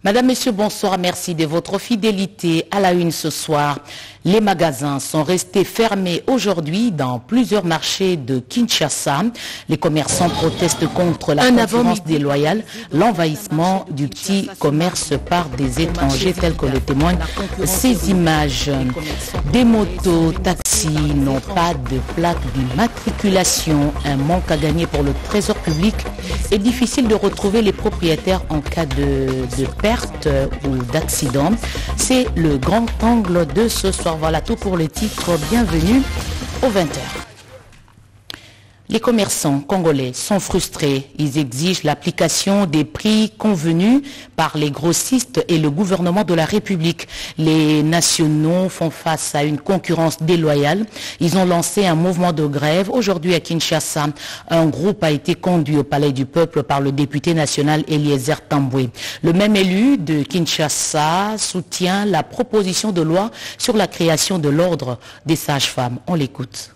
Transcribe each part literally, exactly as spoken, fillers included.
Madame, Monsieur, bonsoir, merci de votre fidélité à la une ce soir. Les magasins sont restés fermés aujourd'hui dans plusieurs marchés de Kinshasa. Les commerçants protestent contre la concurrence déloyale, l'envahissement du petit commerce par des étrangers tels que le témoignent ces images. Des motos, taxis n'ont pas de plaque d'immatriculation. Un manque à gagner pour le trésor public. est difficile de retrouver les propriétaires en cas de, de perte ou d'accident. C'est le grand angle de ce soir. Voilà tout pour le titre. Bienvenue aux vingt heures. Les commerçants congolais sont frustrés. Ils exigent l'application des prix convenus par les grossistes et le gouvernement de la République. Les nationaux font face à une concurrence déloyale. Ils ont lancé un mouvement de grève. Aujourd'hui à Kinshasa, un groupe a été conduit au Palais du Peuple par le député national Eliezer Tambwe. Le même élu de Kinshasa soutient la proposition de loi sur la création de l'ordre des sages-femmes. On l'écoute.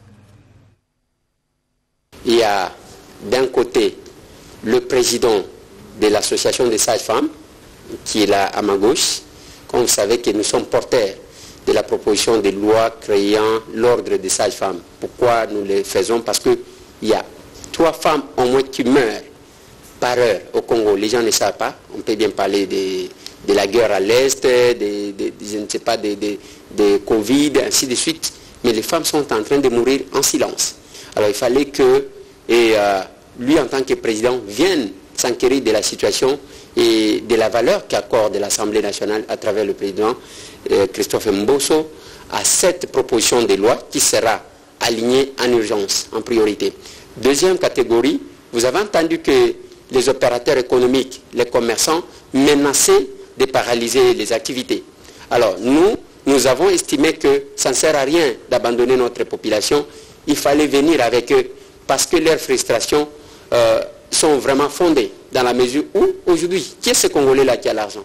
Il y a d'un côté le président de l'association des sages-femmes, qui est là à ma gauche. Comme vous savez que nous sommes porteurs de la proposition de loi créant l'ordre des sages-femmes. Pourquoi nous le faisons? Parce qu'il y a trois femmes au moins qui meurent par heure au Congo. Les gens ne savent pas. On peut bien parler de, de la guerre à l'Est, de, de, de, je ne sais pas, de, de, de Covid, ainsi de suite. Mais les femmes sont en train de mourir en silence. Alors il fallait que et, euh, lui, en tant que président, vienne s'enquérir de la situation et de la valeur qu'accorde l'Assemblée nationale à travers le président euh, Christophe Mbosso à cette proposition de loi qui sera alignée en urgence, en priorité. Deuxième catégorie, vous avez entendu que les opérateurs économiques, les commerçants, menaçaient de paralyser les activités. Alors nous, nous avons estimé que ça ne sert à rien d'abandonner notre population. Il fallait venir avec eux parce que leurs frustrations euh, sont vraiment fondées dans la mesure où, aujourd'hui, qui est ce Congolais-là qui a l'argent?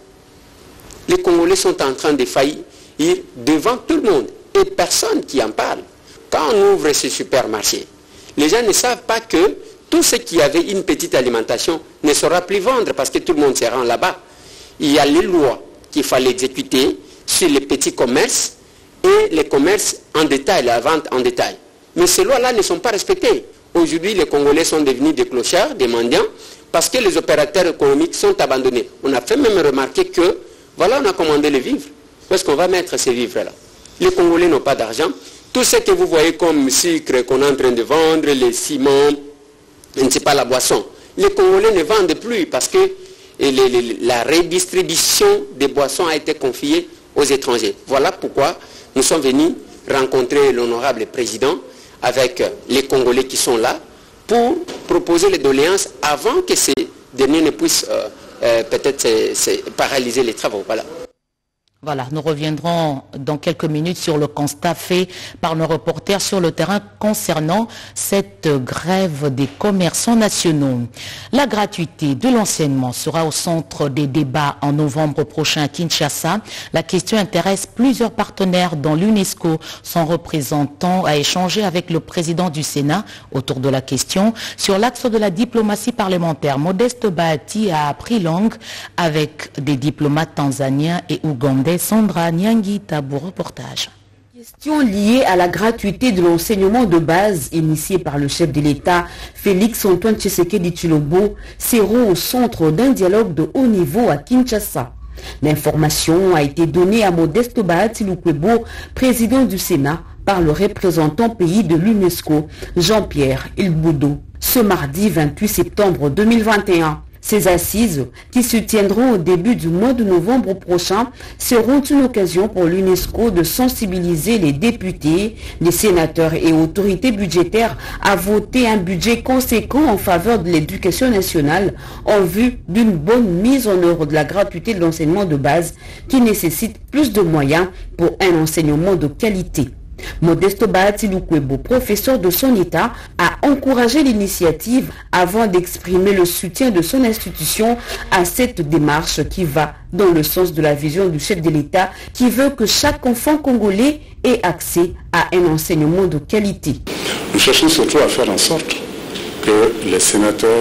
Les Congolais sont en train de faillir devant tout le monde et personne qui en parle. Quand on ouvre ces supermarchés, les gens ne savent pas que tout ce qui avait une petite alimentation ne saura plus vendre parce que tout le monde se rend là-bas. Il y a les lois qu'il fallait exécuter sur les petits commerces et les commerces en détail, la vente en détail. Mais ces lois-là ne sont pas respectées. Aujourd'hui, les Congolais sont devenus des clochards, des mendiants, parce que les opérateurs économiques sont abandonnés. On a fait même remarquer que, voilà, on a commandé les vivres. Où est-ce qu'on va mettre ces vivres-là? Les Congolais n'ont pas d'argent. Tout ce que vous voyez comme sucre qu'on est en train de vendre, les ciments, je ne sais pas, la boisson, les Congolais ne vendent plus parce que les, les, la redistribution des boissons a été confiée aux étrangers. Voilà pourquoi nous sommes venus rencontrer l'honorable président avec les Congolais qui sont là pour proposer les doléances avant que ces derniers ne puissent euh, euh, peut-être paralyser les travaux. Voilà. Voilà, nous reviendrons dans quelques minutes sur le constat fait par nos reporters sur le terrain concernant cette grève des commerçants nationaux. La gratuité de l'enseignement sera au centre des débats en novembre prochain à Kinshasa. La question intéresse plusieurs partenaires dont l'UNESCO. Son représentant a échangé avec le président du Sénat autour de la question. Sur l'axe de la diplomatie parlementaire, Modeste Bahati a pris langue avec des diplomates tanzaniens et ougandais. Sandra Nyangi Tabou, reportage. Question liée à la gratuité de l'enseignement de base initiée par le chef de l'État, Félix Antoine Tshisekedi Tshilombo, seront au centre d'un dialogue de haut niveau à Kinshasa. L'information a été donnée à Modeste Bahati Lukwebo, président du Sénat, par le représentant pays de l'UNESCO, Jean-Pierre Ilboudo, ce mardi vingt-huit septembre deux mille vingt et un. Ces assises, qui se tiendront au début du mois de novembre prochain, seront une occasion pour l'UNESCO de sensibiliser les députés, les sénateurs et autorités budgétaires à voter un budget conséquent en faveur de l'éducation nationale en vue d'une bonne mise en œuvre de la gratuité de l'enseignement de base qui nécessite plus de moyens pour un enseignement de qualité. Modeste Bahati Lukwebo, professeur de son État, a encouragé l'initiative avant d'exprimer le soutien de son institution à cette démarche qui va dans le sens de la vision du chef de l'État qui veut que chaque enfant congolais ait accès à un enseignement de qualité. Nous cherchons surtout à faire en sorte que les sénateurs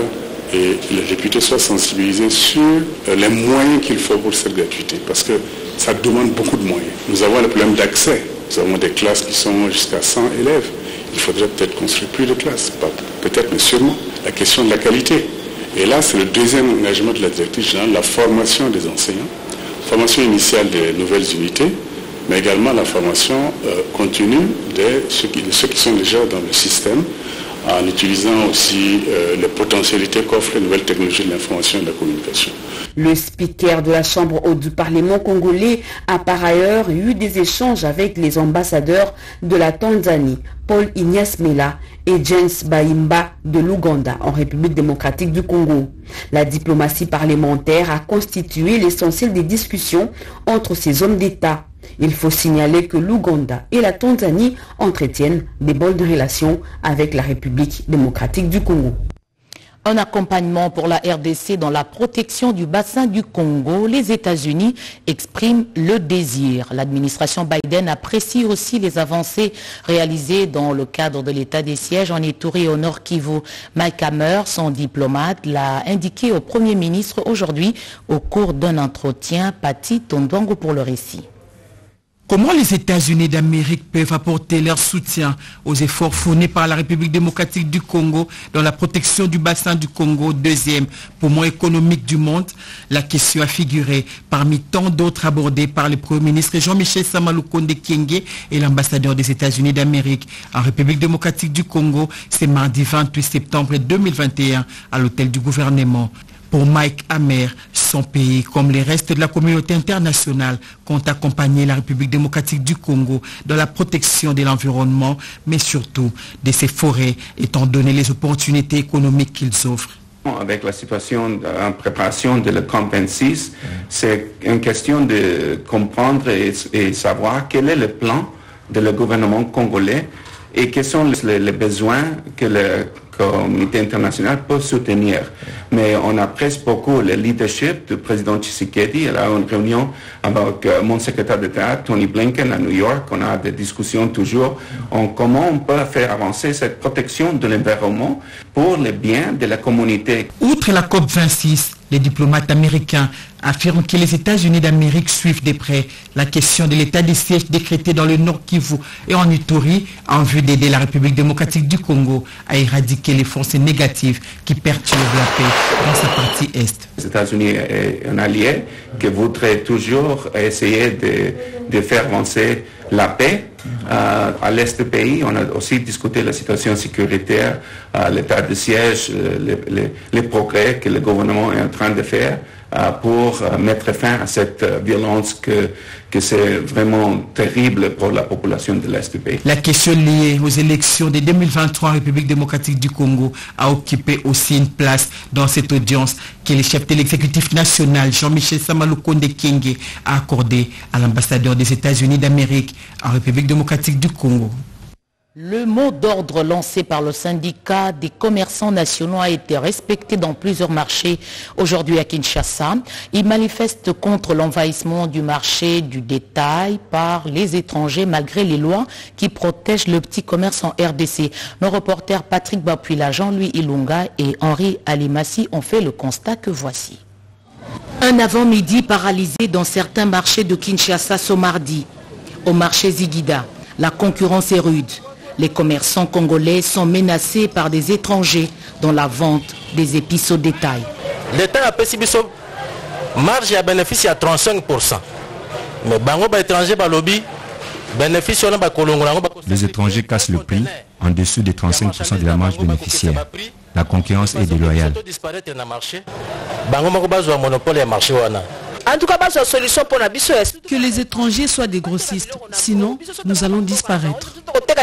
et les députés soient sensibilisés sur les moyens qu'il faut pour cette gratuité, parce que ça demande beaucoup de moyens. Nous avons le problème d'accès. Nous avons des classes qui sont jusqu'à cent élèves. Il faudrait peut-être construire plus de classes, pas peut-être, mais sûrement. La question de la qualité. Et là, c'est le deuxième engagement de la directive générale, la formation des enseignants, formation initiale des nouvelles unités, mais également la formation euh, continue de ceux, qui, de ceux qui sont déjà dans le système, en utilisant aussi euh, les potentialités qu'offrent les nouvelles technologies de l'information et de la communication. Le speaker de la Chambre haute du Parlement congolais a par ailleurs eu des échanges avec les ambassadeurs de la Tanzanie, Paul Ignace Mela et James Baimba de l'Ouganda en République démocratique du Congo. La diplomatie parlementaire a constitué l'essentiel des discussions entre ces hommes d'État. Il faut signaler que l'Ouganda et la Tanzanie entretiennent des bonnes relations avec la République démocratique du Congo. Un accompagnement pour la R D C dans la protection du bassin du Congo. Les États-Unis expriment le désir. L'administration Biden apprécie aussi les avancées réalisées dans le cadre de l'état des sièges en Ituri et au Nord Kivu. Mike Hammer, son diplomate, l'a indiqué au Premier ministre aujourd'hui au cours d'un entretien. Patti Tondwango pour le récit. Comment les États-Unis d'Amérique peuvent apporter leur soutien aux efforts fournis par la République démocratique du Congo dans la protection du bassin du Congo, deuxième poumon économique du monde? La question a figuré parmi tant d'autres abordées par le Premier ministre Jean-Michel Samalukonde Kyenge et l'ambassadeur des États-Unis d'Amérique en République démocratique du Congo, c'est mardi vingt-huit septembre deux mille vingt et un à l'hôtel du gouvernement. Pour Mike Hammer, son pays, comme les restes de la communauté internationale, compte accompagner la République démocratique du Congo dans la protection de l'environnement, mais surtout de ses forêts, étant donné les opportunités économiques qu'ils offrent. Avec la situation en préparation de la COP vingt-six, c'est une question de comprendre et, et savoir quel est le plan de le gouvernement congolais et quels sont les, les besoins que le communauté internationale peut soutenir. Mais on apprécie beaucoup le leadership du président Tshisekedi. Il a une réunion avec mon secrétaire d'État, Tony Blinken, à New York. On a des discussions toujours en comment on peut faire avancer cette protection de l'environnement pour le bien de la communauté. Outre la COP vingt-six, les diplomates américains affirment que les États-Unis d'Amérique suivent de près la question de l'état des sièges décrété dans le Nord Kivu et en Ituri en vue d'aider la République démocratique du Congo à éradiquer les forces négatives qui perturbent la paix dans sa partie Est. Les États-Unis est un allié qui voudrait toujours essayer de, de faire avancer la paix euh, à l'est du pays. On a aussi discuté la situation sécuritaire, euh, l'état de siège, euh, les, les, les progrès que le gouvernement est en train de faire euh, pour euh, mettre fin à cette euh, violence que, que c'est vraiment terrible pour la population de l'est du pays. La question liée aux élections de deux mille vingt-trois en République démocratique du Congo a occupé aussi une place dans cette audience que le chef de l'exécutif national, Jean-Michel Samalukonde Kyenge, a accordé à l'ambassadeur des États-Unis d'Amérique en République démocratique du Congo. Le mot d'ordre lancé par le syndicat des commerçants nationaux a été respecté dans plusieurs marchés aujourd'hui à Kinshasa. Ils manifestent contre l'envahissement du marché du détail par les étrangers malgré les lois qui protègent le petit commerce en R D C. Nos reporters Patrick Bapuila, Jean-Louis Ilunga et Henri Alimassi ont fait le constat que voici. Un avant-midi paralysé dans certains marchés de Kinshasa ce mardi. Au marché Ziguida, la concurrence est rude. Les commerçants congolais sont menacés par des étrangers dans la vente des épices au détail. L'État a payé marge et bénéfice à trente-cinq pour cent. Mais les étrangers lobby bénéfice. Les étrangers cassent le prix en dessous des trente-cinq pour cent de la marge bénéficiaire. La concurrence est déloyale. En tout cas, la solution pour la que les étrangers soient des grossistes, sinon nous allons disparaître.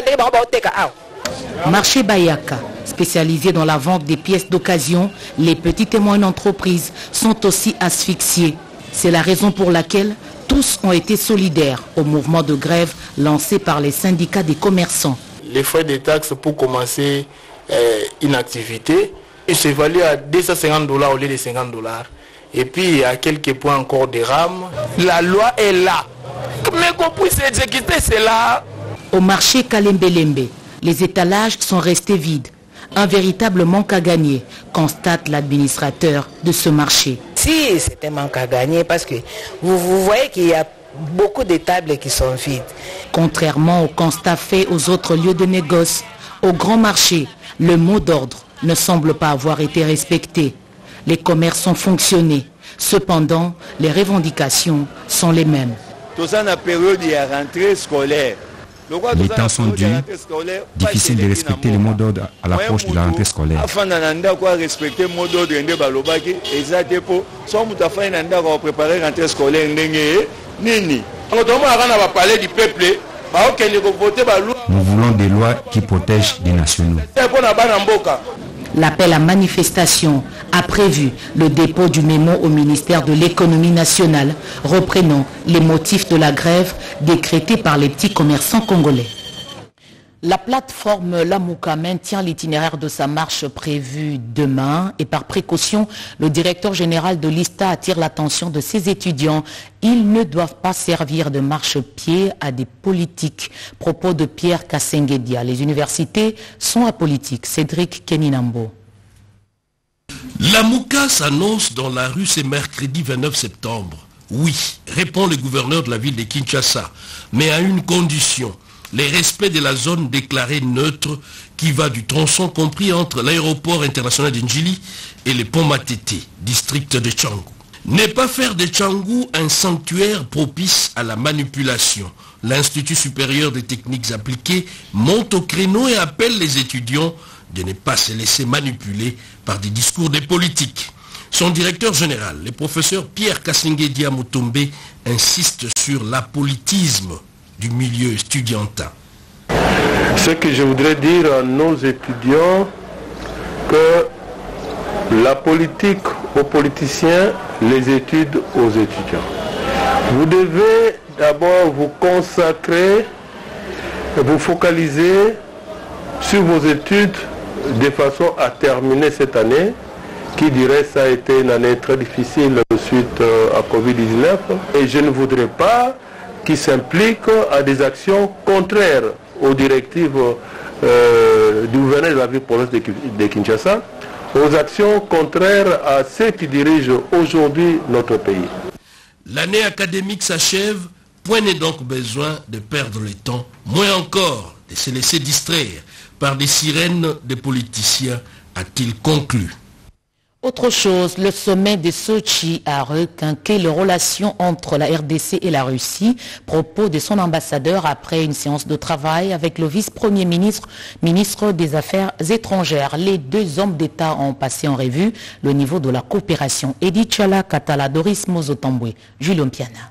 Marché Bayaka, spécialisé dans la vente des pièces d'occasion, les petites et moyennes entreprises sont aussi asphyxiées. C'est la raison pour laquelle tous ont été solidaires au mouvement de grève lancé par les syndicats des commerçants. Les frais de taxes pour commencer euh, une activité, ils s'évaluent à deux cent cinquante dollars au lieu de cinquante dollars. Et puis, à quelques points encore des rames. La loi est là. Mais qu'on puisse exécuter, c'est là. Au marché Kalembelembe, les étalages sont restés vides. Un véritable manque à gagner, constate l'administrateur de ce marché. Si, c'est un manque à gagner parce que vous, vous voyez qu'il y a beaucoup de tables qui sont vides. Contrairement au constat fait aux autres lieux de négoce, au grand marché, le mot d'ordre ne semble pas avoir été respecté. Les commerces ont fonctionné. Cependant, les revendications sont les mêmes. Les temps sont durs, difficile de respecter le mot d'ordre à l'approche de la rentrée scolaire. Nous voulons des lois qui protègent les nationaux. L'appel à manifestation a prévu le dépôt du mémo au ministère de l'économie nationale, reprenant les motifs de la grève décrétée par les petits commerçants congolais. La plateforme Lamuka maintient l'itinéraire de sa marche prévue demain et par précaution, le directeur général de l'I S T A attire l'attention de ses étudiants. Ils ne doivent pas servir de marchepied à des politiques. Propos de Pierre Kassengedia. Les universités sont apolitiques. Cédric Keninambo. Lamuka s'annonce dans la rue ce mercredi vingt-neuf septembre. Oui, répond le gouverneur de la ville de Kinshasa, mais à une condition. Le respect de la zone déclarée neutre qui va du tronçon compris entre l'aéroport international de Njili et le pont Matete, district de Tchangou. Ne pas faire de Tchangou un sanctuaire propice à la manipulation. L'Institut supérieur des techniques appliquées monte au créneau et appelle les étudiants de ne pas se laisser manipuler par des discours des politiques. Son directeur général, le professeur Pierre Kassengedia Mutombe, insiste sur l'apolitisme du milieu estudiantin. Ce que je voudrais dire à nos étudiants, que la politique aux politiciens, les études aux étudiants. Vous devez d'abord vous consacrer, vous focaliser sur vos études de façon à terminer cette année, qui dirait ça a été une année très difficile suite à Covid dix-neuf. Et je ne voudrais pas qui s'impliquent à des actions contraires aux directives euh, du gouverneur de la ville province de, de Kinshasa, aux actions contraires à ceux qui dirigent aujourd'hui notre pays. L'année académique s'achève, point n'est donc besoin de perdre le temps, moins encore de se laisser distraire par des sirènes de politiciens, a-t-il conclu. Autre chose, le sommet de Sochi a requinqué les relations entre la R D C et la Russie. Propos de son ambassadeur après une séance de travail avec le vice-premier ministre, ministre des Affaires étrangères. Les deux hommes d'État ont passé en revue le niveau de la coopération. Edith Chala Katala, Doris Mozotambwe, Julien Piana.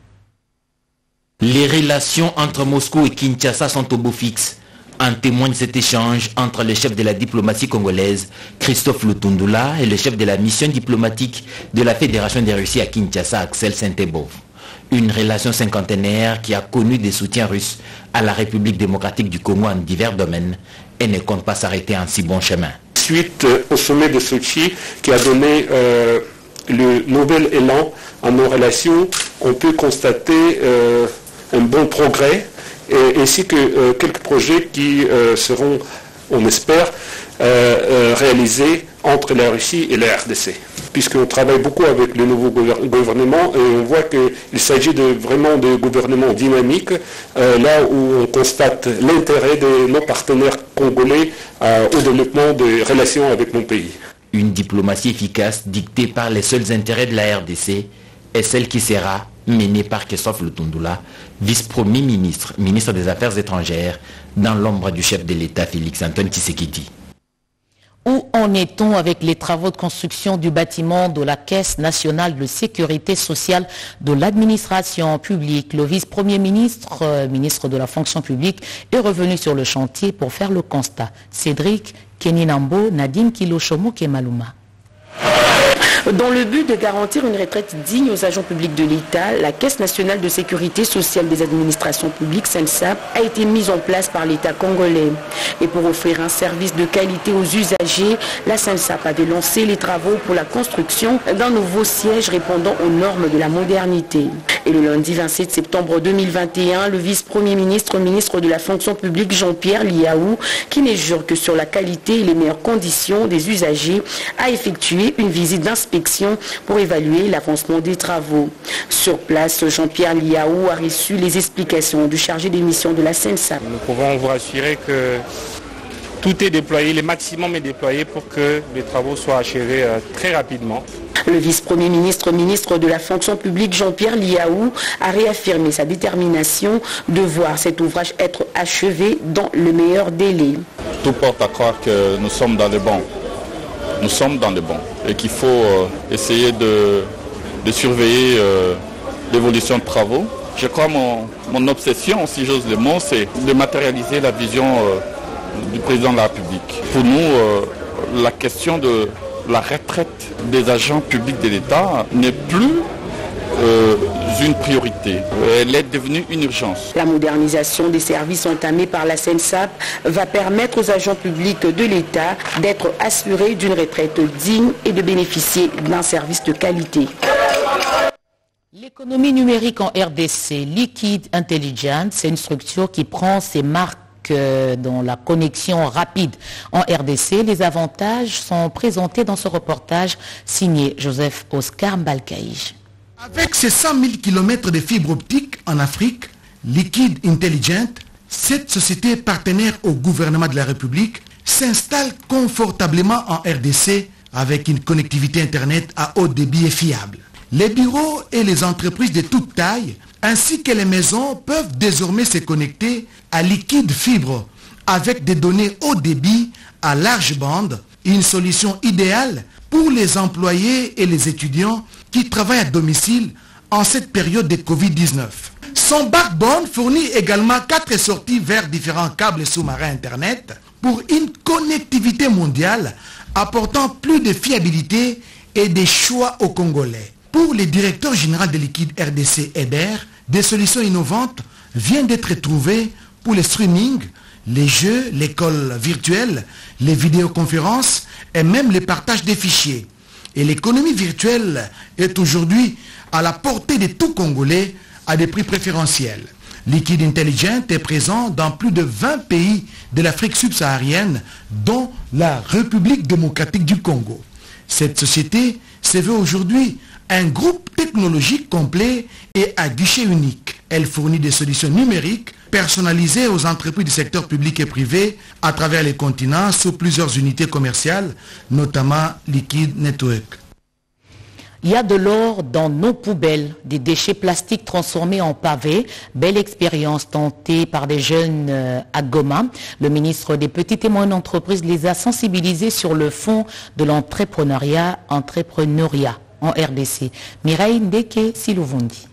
Les relations entre Moscou et Kinshasa sont au beau fixe. En témoigne cet échange entre le chef de la diplomatie congolaise, Christophe Lutundula, et le chef de la mission diplomatique de la Fédération des Russies à Kinshasa, Axel Saint-Ebov. Une relation cinquantenaire qui a connu des soutiens russes à la République démocratique du Congo en divers domaines et ne compte pas s'arrêter en si bon chemin. Suite au sommet de Sochi qui a donné euh, le nouvel élan à nos relations, on peut constater euh, un bon progrès, et, ainsi que euh, quelques projets qui euh, seront, on espère, euh, euh, réalisés entre la Russie et la R D C. Puisqu'on travaille beaucoup avec le nouveau gouvernement et on voit qu'il s'agit de, vraiment de gouvernements dynamiques, euh, là où on constate l'intérêt de nos partenaires congolais euh, au développement des relations avec mon pays. Une diplomatie efficace dictée par les seuls intérêts de la R D C est celle qui sera menée par Christophe Lutundula, vice-premier ministre, ministre des Affaires étrangères, dans l'ombre du chef de l'État Félix-Antoine Tshisekedi. Où en est-on avec les travaux de construction du bâtiment de la Caisse nationale de sécurité sociale de l'administration publique? Le vice-premier ministre, euh, ministre de la fonction publique, est revenu sur le chantier pour faire le constat. Cédric Keninambo, Nadine Kiloshomo Kemaluma. Dans le but de garantir une retraite digne aux agents publics de l'État, la Caisse nationale de sécurité sociale des administrations publiques, C N S A P, a été mise en place par l'État congolais. Et pour offrir un service de qualité aux usagers, la C N S A P a délancé les travaux pour la construction d'un nouveau siège répondant aux normes de la modernité. Et le lundi vingt-sept septembre deux mille vingt et un, le vice-premier ministre, ministre de la fonction publique Jean-Pierre Liaou, qui ne jure que sur la qualité et les meilleures conditions des usagers, a effectué une visite d'inspection pour évaluer l'avancement des travaux. Sur place, Jean-Pierre Liaou a reçu les explications du chargé des missions de la Sensa. Nous pouvons vous rassurer que tout est déployé, le maximum est déployé pour que les travaux soient achevés euh, très rapidement. Le vice-premier ministre, ministre de la fonction publique Jean-Pierre Liaou a réaffirmé sa détermination de voir cet ouvrage être achevé dans le meilleur délai. Tout porte à croire que nous sommes dans le bon. Nous sommes dans le bon et qu'il faut euh, essayer de, de surveiller euh, l'évolution de travaux. Je crois que mon, mon obsession, si j'ose le mot, c'est de matérialiser la vision euh, du président de la République. Pour nous, euh, la question de la retraite des agents publics de l'État n'est plus euh, une priorité. Elle est devenue une urgence. La modernisation des services entamés par la Sensap va permettre aux agents publics de l'État d'être assurés d'une retraite digne et de bénéficier d'un service de qualité. L'économie numérique en R D C, Liquid Intelligence, c'est une structure qui prend ses marques dans la connexion rapide en R D C. Les avantages sont présentés dans ce reportage signé Joseph Oscar Mbalkaïj. Avec ses cent mille kilomètres de fibres optiques en Afrique, Liquid Intelligent, cette société partenaire au gouvernement de la République, s'installe confortablement en R D C avec une connectivité Internet à haut débit et fiable. Les bureaux et les entreprises de toute taille, ainsi que les maisons, peuvent désormais se connecter à Liquid Fibre avec des données haut débit à large bande, une solution idéale pour les employés et les étudiants qui travaillent à domicile en cette période de covid dix-neuf. Son backbone fournit également quatre sorties vers différents câbles sous-marins Internet pour une connectivité mondiale apportant plus de fiabilité et des choix aux Congolais. Pour le directeur général de Liquid R D C, Hébert, des solutions innovantes viennent d'être trouvées pour le streaming, les jeux, l'école virtuelle, les vidéoconférences et même le partage des fichiers. Et l'économie virtuelle est aujourd'hui à la portée de tout Congolais à des prix préférentiels. Liquid Intelligent est présent dans plus de vingt pays de l'Afrique subsaharienne, dont la République démocratique du Congo. Cette société se veut aujourd'hui un groupe technologique complet et à guichet unique. Elle fournit des solutions numériques personnalisées aux entreprises du secteur public et privé à travers les continents sous plusieurs unités commerciales, notamment Liquid Network. Il y a de l'or dans nos poubelles, des déchets plastiques transformés en pavés. Belle expérience tentée par des jeunes euh, à Goma. Le ministre des Petites et Moyennes Entreprises les a sensibilisés sur le fond de l'entrepreneuriat, entrepreneuriat en R D C. Mireille Ndeke Silouvundi.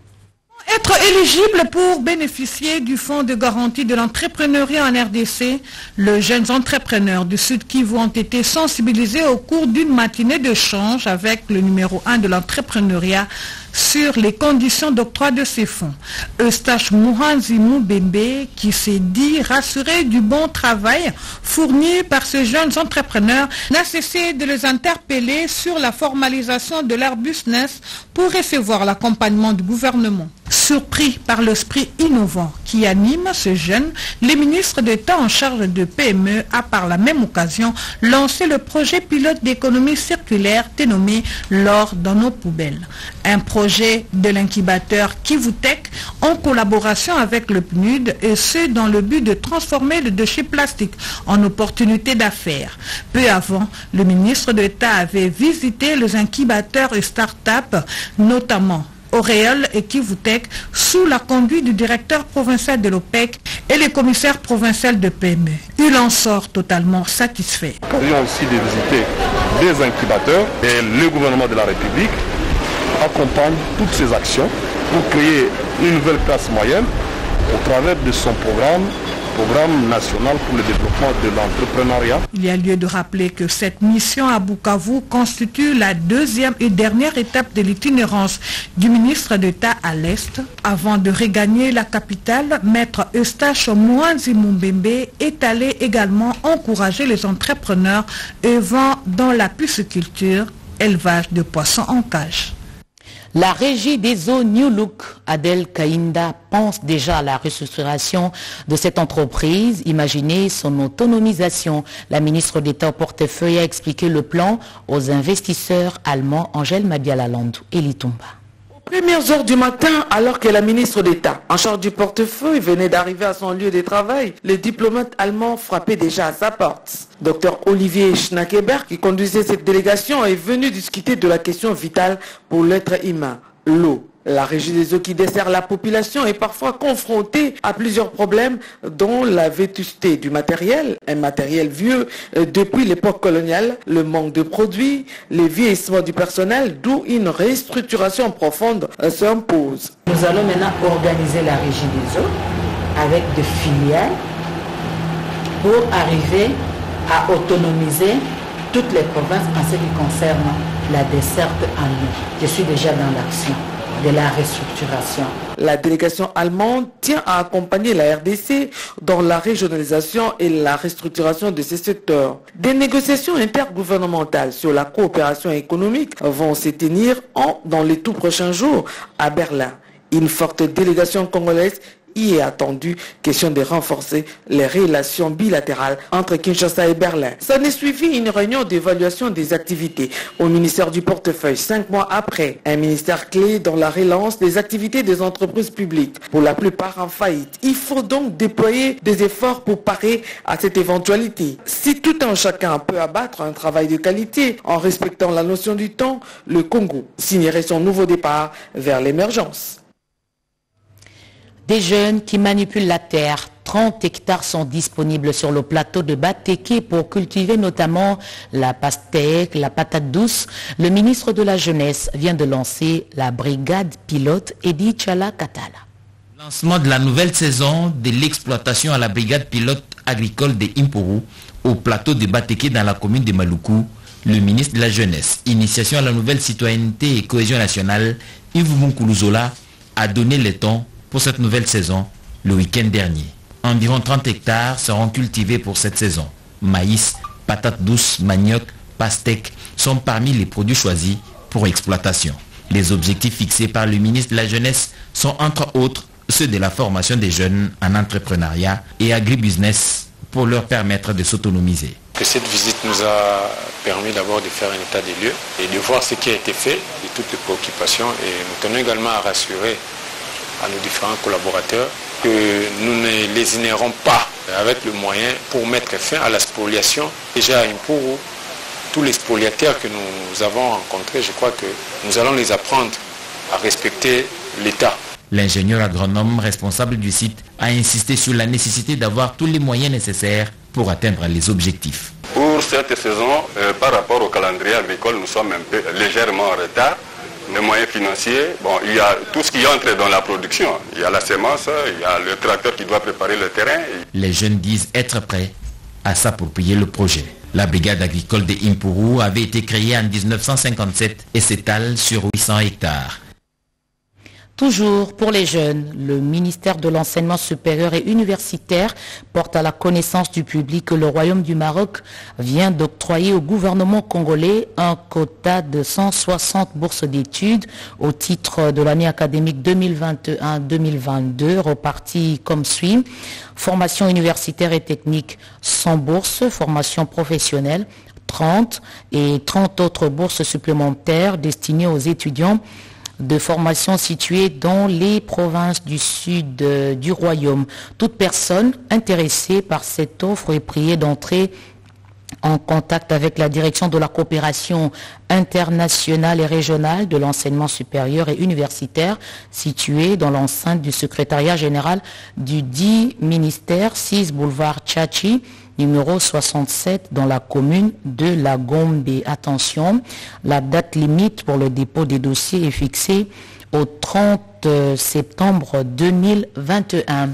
Être éligible pour bénéficier du fonds de garantie de l'entrepreneuriat en R D C, les jeunes entrepreneurs du Sud Kivu ont été sensibilisés au cours d'une matinée d'échange avec le numéro un de l'entrepreneuriat sur les conditions d'octroi de ces fonds. Eustache Mouhanzi Moubembe, qui s'est dit rassuré du bon travail fourni par ces jeunes entrepreneurs, n'a cessé de les interpeller sur la formalisation de leur business pour recevoir l'accompagnement du gouvernement. Surpris par l'esprit innovant qui anime ce jeune, le ministre d'État en charge de P M E a par la même occasion lancé le projet pilote d'économie circulaire dénommé l'or dans nos poubelles. Un projet de l'incubateur Kivutech en collaboration avec le P N U D et ce dans le but de transformer le déchet plastique en opportunité d'affaires. Peu avant, le ministre d'État avait visité les incubateurs et start-up, notamment Auréole et Kivutech, sous la conduite du directeur provincial de l'OPEC et le commissaire provincial de P M E. Il en sort totalement satisfait. Nous avons aussi de visiter des incubateurs et le gouvernement de la République accompagne toutes ces actions pour créer une nouvelle classe moyenne au travers de son programme programme national pour le développement de l'entrepreneuriat. Il y a lieu de rappeler que cette mission à Bukavu constitue la deuxième et dernière étape de l'itinérance du ministre d'État à l'Est. Avant de regagner la capitale, maître Eustache Mouhanzi Moubembe est allé également encourager les entrepreneurs œuvrant dans la pisciculture, élevage de poissons en cage. La régie des eaux New Look, Adel Kainda, pense déjà à la restructuration de cette entreprise. Imaginez son autonomisation. La ministre d'État au portefeuille a expliqué le plan aux investisseurs allemands Angèle Mabiala-Landou et Litumba. Premières heures du matin, alors que la ministre d'État en charge du portefeuille venait d'arriver à son lieu de travail, le diplomate allemand frappait déjà à sa porte. Docteur Olivier Schnakeberg, qui conduisait cette délégation, est venu discuter de la question vitale pour l'être humain, l'eau. La régie des eaux qui dessert la population est parfois confrontée à plusieurs problèmes, dont la vétusté du matériel, un matériel vieux euh, depuis l'époque coloniale, le manque de produits, le vieillissement du personnel, d'où une restructuration profonde euh, s'impose. Nous allons maintenant organiser la régie des eaux avec des filiales pour arriver à autonomiser toutes les provinces en ce qui concerne la desserte en eau. Je suis déjà dans l'action de la restructuration. La délégation allemande tient à accompagner la R D C dans la régionalisation et la restructuration de ces secteurs. Des négociations intergouvernementales sur la coopération économique vont se tenir en, dans les tout prochains jours à Berlin. Une forte délégation congolaise y est attendue, question de renforcer les relations bilatérales entre Kinshasa et Berlin. Ça n'est suivi une réunion d'évaluation des activités au ministère du portefeuille, cinq mois après. Un ministère clé dans la relance des activités des entreprises publiques, pour la plupart en faillite. Il faut donc déployer des efforts pour parer à cette éventualité. Si tout un chacun peut abattre un travail de qualité en respectant la notion du temps, le Congo signerait son nouveau départ vers l'émergence. Des jeunes qui manipulent la terre. trente hectares sont disponibles sur le plateau de Bateke pour cultiver notamment la pastèque, la patate douce. Le ministre de la Jeunesse vient de lancer la brigade pilote Edi Chala Katala. Lancement de la nouvelle saison de l'exploitation à la brigade pilote agricole de Impuru au plateau de Bateke dans la commune de Maluku. Le ministre de la Jeunesse, initiation à la nouvelle citoyenneté et cohésion nationale, Yves Monkoulouzola, a donné le temps pour cette nouvelle saison le week-end dernier. Environ trente hectares seront cultivés pour cette saison. Maïs, patates douces, manioc, pastèque sont parmi les produits choisis pour exploitation. Les objectifs fixés par le ministre de la Jeunesse sont entre autres ceux de la formation des jeunes en entrepreneuriat et agribusiness pour leur permettre de s'autonomiser. Cette visite nous a permis d'abord de faire un état des lieux et de voir ce qui a été fait, de toutes les préoccupations, et nous tenons également à rassurer à nos différents collaborateurs que nous ne les ignorons pas avec le moyen pour mettre fin à la spoliation. Déjà à Impuru, tous les spoliateurs que nous avons rencontrés, je crois que nous allons les apprendre à respecter l'État. L'ingénieur agronome responsable du site a insisté sur la nécessité d'avoir tous les moyens nécessaires pour atteindre les objectifs. Pour cette saison, euh, par rapport au calendrier agricole, nous sommes un peu légèrement en retard. Les moyens financiers, bon, il y a tout ce qui entre dans la production. Il y a la semence, il y a le tracteur qui doit préparer le terrain. Les jeunes disent être prêts à s'approprier le projet. La brigade agricole de Impuru avait été créée en mille neuf cent cinquante-sept et s'étale sur huit cents hectares. Toujours pour les jeunes, le ministère de l'Enseignement supérieur et universitaire porte à la connaissance du public que le Royaume du Maroc vient d'octroyer au gouvernement congolais un quota de cent soixante bourses d'études au titre de l'année académique deux mille vingt et un deux mille vingt-deux, reparties comme suit. Formation universitaire et technique, cent bourses, formation professionnelle, trente et trente autres bourses supplémentaires destinées aux étudiants de formation située dans les provinces du sud euh, du royaume. Toute personne intéressée par cette offre est priée d'entrer en contact avec la direction de la coopération internationale et régionale de l'enseignement supérieur et universitaire située dans l'enceinte du secrétariat général du dit ministère, six boulevard Tchachi, numéro soixante-sept dans la commune de La Gombe. Attention, la date limite pour le dépôt des dossiers est fixée au trente septembre deux mille vingt et un.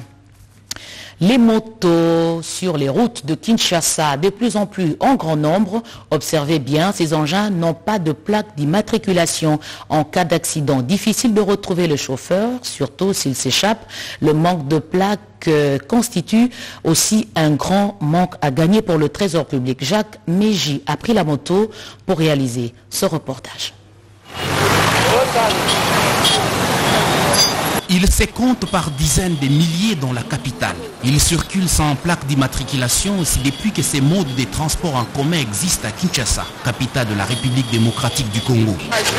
Les motos sur les routes de Kinshasa, de plus en plus en grand nombre. Observez bien, ces engins n'ont pas de plaque d'immatriculation. En cas d'accident, difficile de retrouver le chauffeur, surtout s'il s'échappe. Le manque de plaques euh, constitue aussi un grand manque à gagner pour le trésor public. Jacques Méji a pris la moto pour réaliser ce reportage. Il se compte par dizaines de milliers dans la capitale. Il circule sans plaque d'immatriculation aussi depuis que ces modes de transport en commun existent à Kinshasa, capitale de la République démocratique du Congo.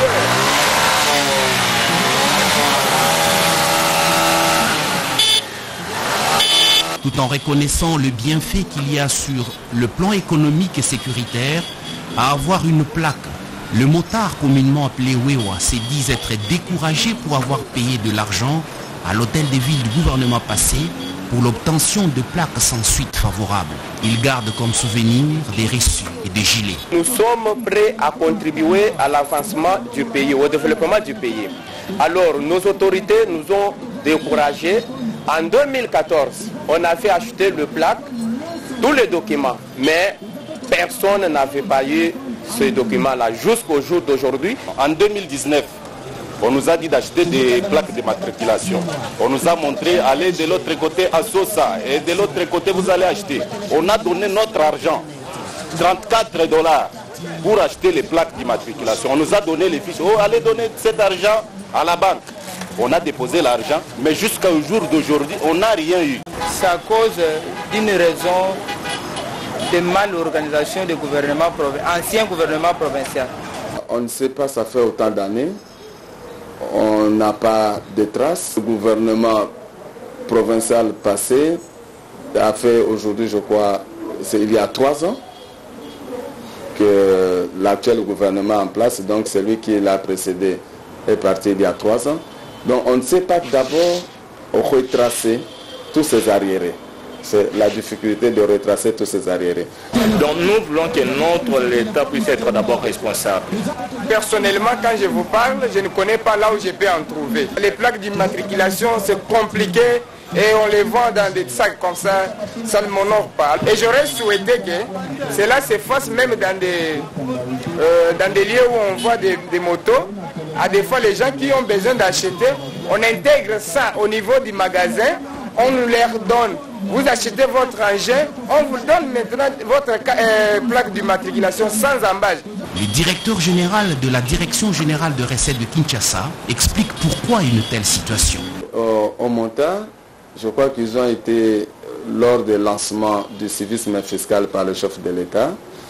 Tout en reconnaissant le bienfait qu'il y a sur le plan économique et sécuritaire à avoir une plaque, le motard communément appelé Wewa se dit être découragé pour avoir payé de l'argent à l'hôtel de ville du gouvernement passé pour l'obtention de plaques sans suite favorable. Il garde comme souvenir des reçus et des gilets. Nous sommes prêts à contribuer à l'avancement du pays, au développement du pays. Alors nos autorités nous ont découragés. En deux mille quatorze, on a fait acheter le plaque, tous les documents, mais personne n'avait pas eu ces documents-là jusqu'au jour d'aujourd'hui. En deux mille dix-neuf, on nous a dit d'acheter des plaques de matriculation. On nous a montré, allez de l'autre côté à Sosa et de l'autre côté vous allez acheter. On a donné notre argent, trente-quatre dollars, pour acheter les plaques d'immatriculation. On nous a donné les fiches. Oh, allez donner cet argent à la banque. On a déposé l'argent, mais jusqu'au jour d'aujourd'hui, on n'a rien eu. C'est à cause d'une raison de mal-organisation du gouvernement, ancien gouvernement provincial. On ne sait pas, ça fait autant d'années. On n'a pas de traces. Le gouvernement provincial passé a fait aujourd'hui, je crois, c'est il y a trois ans que l'actuel gouvernement en place, donc celui qui l'a précédé, est parti il y a trois ans. Donc on ne sait pas d'abord retracer tous ces arriérés. C'est la difficulté de retracer tous ces arriérés. Donc nous voulons que notre État puisse être d'abord responsable. Personnellement, quand je vous parle, je ne connais pas là où je peux en trouver. Les plaques d'immatriculation, c'est compliqué et on les vend dans des sacs comme ça, ça ne m'honore pas. Et j'aurais souhaité que cela se fasse même dans des, euh, dans des lieux où on voit des, des motos. À des fois, les gens qui ont besoin d'acheter, on intègre ça au niveau du magasin, on nous leur donne. Vous achetez votre engin, on vous donne maintenant votre euh, plaque d'immatriculation sans embâche. Le directeur général de la Direction générale de recettes de Kinshasa explique pourquoi une telle situation. Euh, au Monta, je crois qu'ils ont été, lors du lancement du civisme fiscal par le chef de l'État,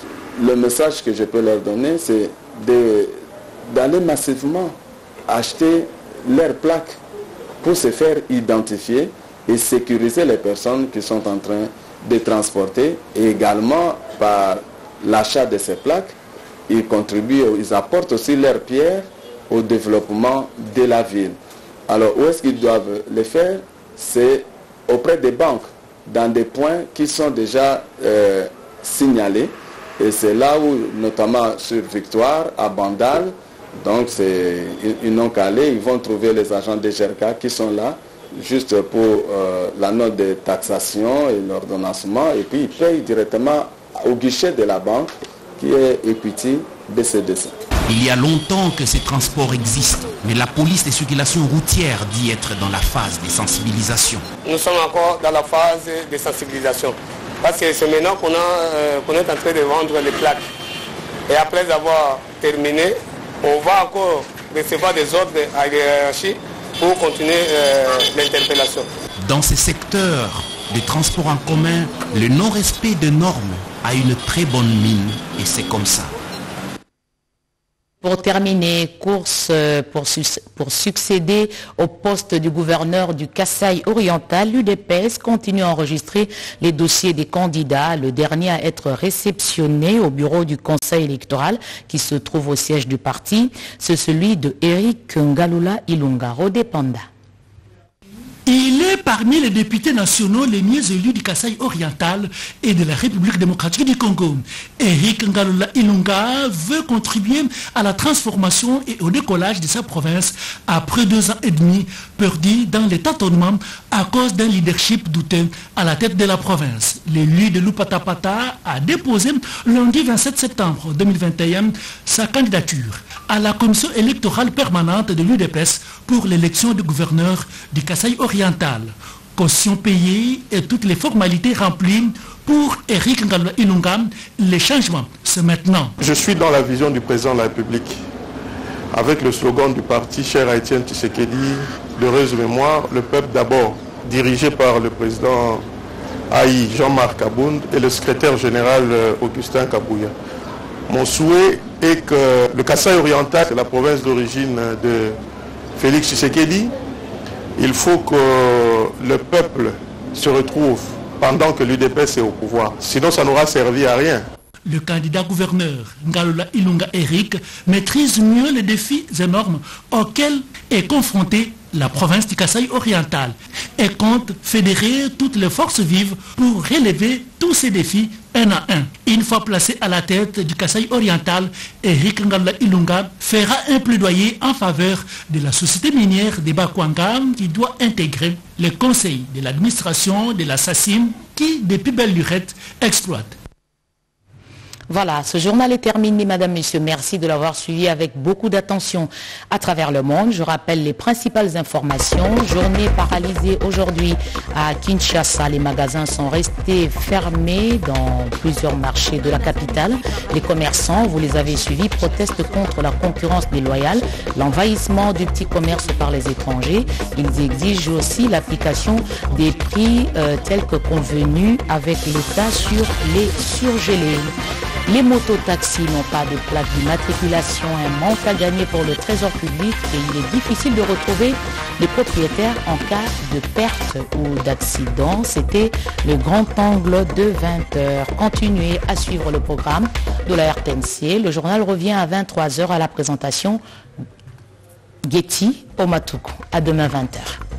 le message que je peux leur donner, c'est de... d'aller massivement acheter leurs plaques pour se faire identifier et sécuriser les personnes qui sont en train de transporter. Et également, par l'achat de ces plaques, ils contribuent, ils apportent aussi leur pierre au développement de la ville. Alors, où est-ce qu'ils doivent le faire? C'est auprès des banques, dans des points qui sont déjà euh, signalés. Et c'est là où, notamment sur Victoire, à Bandal, donc c'est, ils n'ont qu'à aller, ils vont trouver les agents de G R C A qui sont là, juste pour euh, la note de taxation et l'ordonnancement, et puis ils payent directement au guichet de la banque, qui est Equity B C D C. Il y a longtemps que ces transports existent, mais la police des circulations routières dit être dans la phase de sensibilisation. Nous sommes encore dans la phase de sensibilisation, parce que c'est maintenant qu'on euh, qu'on est en train de vendre les plaques. Et après avoir terminé, on va encore recevoir des ordres à la hiérarchie pour continuer euh, l'interpellation. Dans ces secteurs de transport en commun, le non-respect des normes a une très bonne mine et c'est comme ça. Pour terminer, course pour, pour succéder au poste du gouverneur du Kasaï oriental, l'U D P S continue à enregistrer les dossiers des candidats. Le dernier à être réceptionné au bureau du conseil électoral qui se trouve au siège du parti, c'est celui de Eric Ngalula Ilunga Rodepanda. Il est parmi les députés nationaux les mieux élus du Kasaï oriental et de la République démocratique du Congo. Eric Ngalula Ilunga veut contribuer à la transformation et au décollage de sa province après deux ans et demi perdus dans les tâtonnements à cause d'un leadership douteux à la tête de la province. L'élu de Lupatapata a déposé lundi vingt-sept septembre deux mille vingt et un sa candidature à la commission électorale permanente de l'U D P S pour l'élection du gouverneur du Kasaï oriental. Caution payée et toutes les formalités remplies pour Eric Ngalula Ilunga. Les changements, c'est maintenant. Je suis dans la vision du président de la République. avec le slogan du parti cher à Étienne Tshisekedi, d'heureuse mémoire, le peuple d'abord, dirigé par le président Aïe Jean-Marc Abound et le secrétaire général Augustin Kabouya. Mon souhait est que le Kasaï oriental, c'est la province d'origine de Félix Tshisekedi, il faut que le peuple se retrouve pendant que l'U D P S est au pouvoir. Sinon, ça n'aura servi à rien. Le candidat gouverneur Ngalola Ilunga Eric maîtrise mieux les défis énormes auxquels est confrontée la province du Kasaï oriental et compte fédérer toutes les forces vives pour relever tous ces défis un à un. Une fois placé à la tête du Kasaï oriental, Eric Ngalola Ilunga fera un plaidoyer en faveur de la société minière des Bakwanga qui doit intégrer le conseil de l'administration de la S A C I M qui, depuis belle lurette, exploite. Voilà, ce journal est terminé, Madame, Monsieur. Merci de l'avoir suivi avec beaucoup d'attention à travers le monde. Je rappelle les principales informations. Journée paralysée aujourd'hui à Kinshasa. Les magasins sont restés fermés dans plusieurs marchés de la capitale. Les commerçants, vous les avez suivis, protestent contre la concurrence déloyale, l'envahissement du petit commerce par les étrangers. Ils exigent aussi l'application des prix euh, tels que convenus avec l'État sur les surgelés. Les mototaxis n'ont pas de plaque d'immatriculation, un manque à gagner pour le trésor public et il est difficile de retrouver les propriétaires en cas de perte ou d'accident. C'était le grand angle de vingt heures. Continuez à suivre le programme de la R T N C. Le journal revient à vingt-trois heures à la présentation Getty Omatuku. À demain vingt heures.